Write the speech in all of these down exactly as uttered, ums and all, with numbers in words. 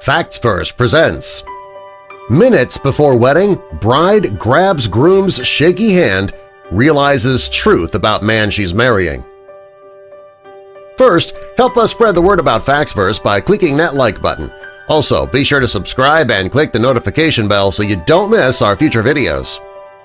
Facts First presents. Minutes before wedding, bride grabs groom's shaky hand, realizes truth about man she's marrying. First, help us spread the word about Facts First by clicking that like button. Also, be sure to subscribe and click the notification bell so you don't miss our future videos.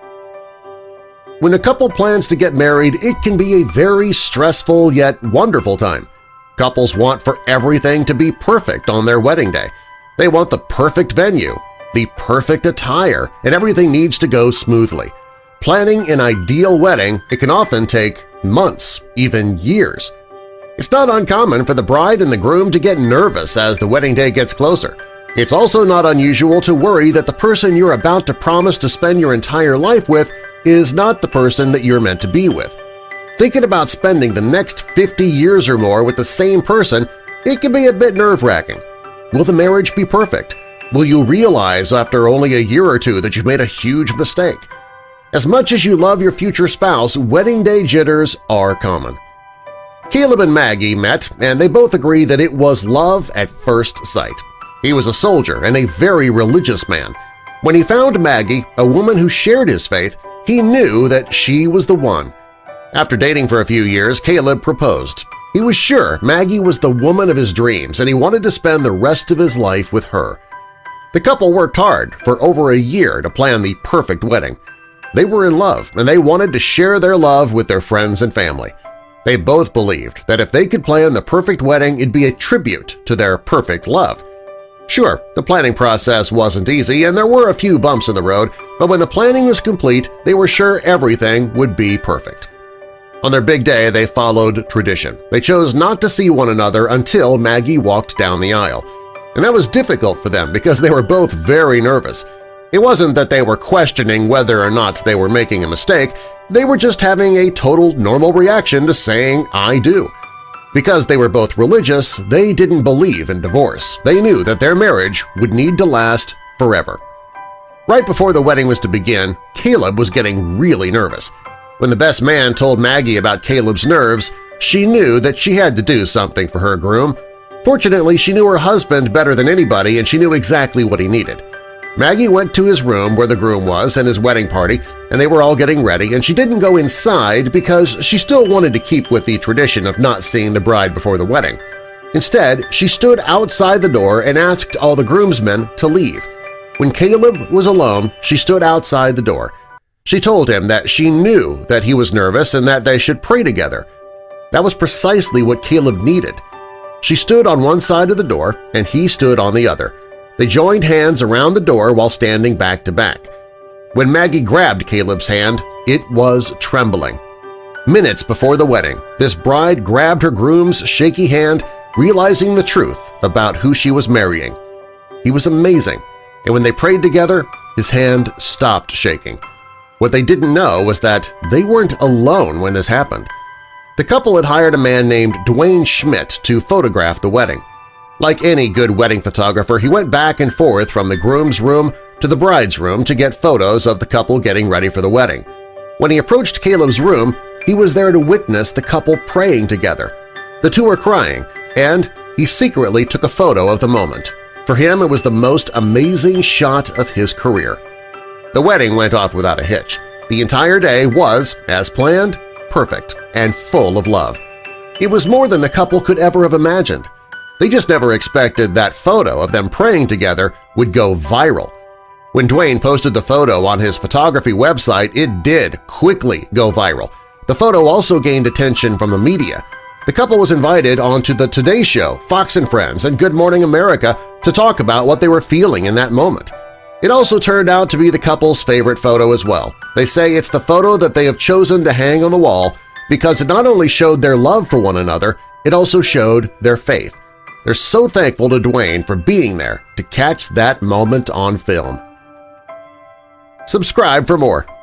When a couple plans to get married, it can be a very stressful yet wonderful time. Couples want for everything to be perfect on their wedding day. They want the perfect venue, the perfect attire, and everything needs to go smoothly. Planning an ideal wedding, it can often take months, even years. It's not uncommon for the bride and the groom to get nervous as the wedding day gets closer. It's also not unusual to worry that the person you're about to promise to spend your entire life with is not the person that you're meant to be with. Thinking about spending the next fifty years or more with the same person, it can be a bit nerve-wracking. Will the marriage be perfect? Will you realize after only a year or two that you've made a huge mistake? As much as you love your future spouse, wedding day jitters are common. Caleb and Maggie met, and they both agree that it was love at first sight. He was a soldier and a very religious man. When he found Maggie, a woman who shared his faith, he knew that she was the one. After dating for a few years, Caleb proposed. He was sure Maggie was the woman of his dreams, and he wanted to spend the rest of his life with her. The couple worked hard for over a year to plan the perfect wedding. They were in love, and they wanted to share their love with their friends and family. They both believed that if they could plan the perfect wedding, it'd be a tribute to their perfect love. Sure, the planning process wasn't easy, and there were a few bumps in the road, but when the planning was complete, they were sure everything would be perfect. On their big day, they followed tradition. They chose not to see one another until Maggie walked down the aisle. And that was difficult for them because they were both very nervous. It wasn't that they were questioning whether or not they were making a mistake, they were just having a total normal reaction to saying "I do." Because they were both religious, they didn't believe in divorce. They knew that their marriage would need to last forever. Right before the wedding was to begin, Caleb was getting really nervous. When the best man told Maggie about Caleb's nerves, she knew that she had to do something for her groom. Fortunately, she knew her husband better than anybody and she knew exactly what he needed. Maggie went to his room where the groom was and his wedding party, and they were all getting ready, and she didn't go inside because she still wanted to keep with the tradition of not seeing the bride before the wedding. Instead, she stood outside the door and asked all the groomsmen to leave. When Caleb was alone, she stood outside the door. She told him that she knew that he was nervous and that they should pray together. That was precisely what Caleb needed. She stood on one side of the door and he stood on the other. They joined hands around the door while standing back to back. When Maggie grabbed Caleb's hand, it was trembling. Minutes before the wedding, this bride grabbed her groom's shaky hand, realizing the truth about who she was marrying. He was amazing, and when they prayed together, his hand stopped shaking. What they didn't know was that they weren't alone when this happened. The couple had hired a man named Dwayne Schmidt to photograph the wedding. Like any good wedding photographer, he went back and forth from the groom's room to the bride's room to get photos of the couple getting ready for the wedding. When he approached Caleb's room, he was there to witness the couple praying together. The two were crying, and he secretly took a photo of the moment. For him, it was the most amazing shot of his career. The wedding went off without a hitch. The entire day was, as planned, perfect and full of love. It was more than the couple could ever have imagined. They just never expected that photo of them praying together would go viral. When Dwayne posted the photo on his photography website, it did quickly go viral. The photo also gained attention from the media. The couple was invited onto the Today Show, Fox and Friends, and Good Morning America to talk about what they were feeling in that moment. It also turned out to be the couple's favorite photo as well. They say it's the photo that they have chosen to hang on the wall because it not only showed their love for one another, it also showed their faith. They're so thankful to Dwayne for being there to catch that moment on film. Subscribe for more.